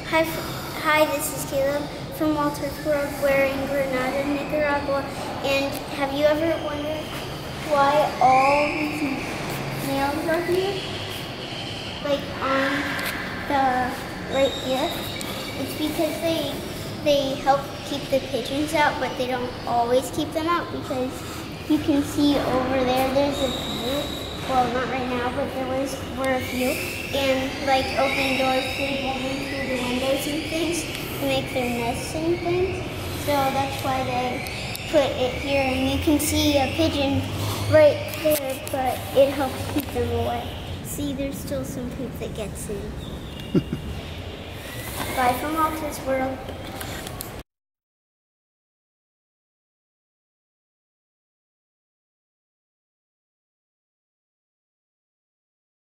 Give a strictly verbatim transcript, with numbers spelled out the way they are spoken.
Hi, hi, this is Caleb from Wolters. We're in Granada, Nicaragua. And have you ever wondered why all these nails are here? Like on the, right here? It's because they, they help keep the pigeons out, but they don't always keep them out because you can see over there, there's a few. Well, not right now, but there was were a few. And like open doors, they get in through the windows and things to make their nests and things. So that's why they put it here. And you can see a pigeon right there, but it helps keep them away. See, there's still some poop that gets in. Bye from Wolters World.